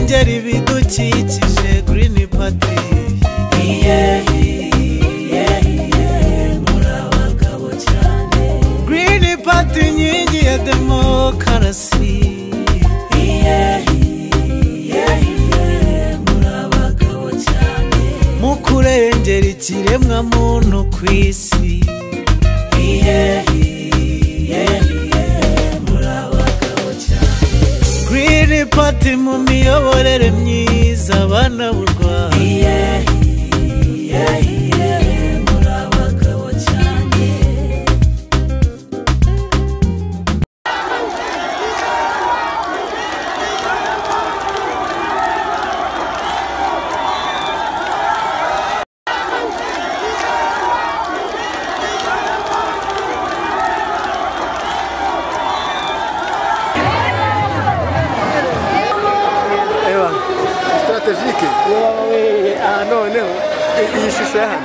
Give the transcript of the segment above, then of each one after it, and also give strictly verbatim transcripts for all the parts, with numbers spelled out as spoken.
kurengera ibidukikije Green Party. Yeah, yeah, yeah, murabagabo cyane. Green Party inkingi ya demokarasi. Yeah, yeah, yeah, murabagabo cyane. Mu kurengera ikiremwa muntu kw'isi. Yeah, yeah, yeah, murabagabo cyane. Green Party mu miyoborere myiza abana b'u Rwanda. Yeah, yeah, yeah, murabagabo cyane. Strategique. Ah non, non. Il se sert.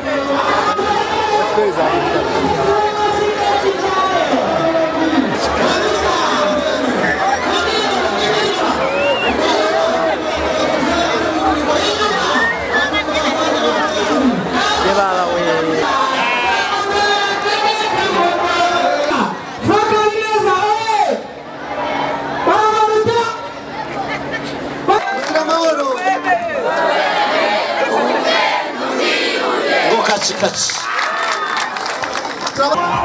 Kachi kachi.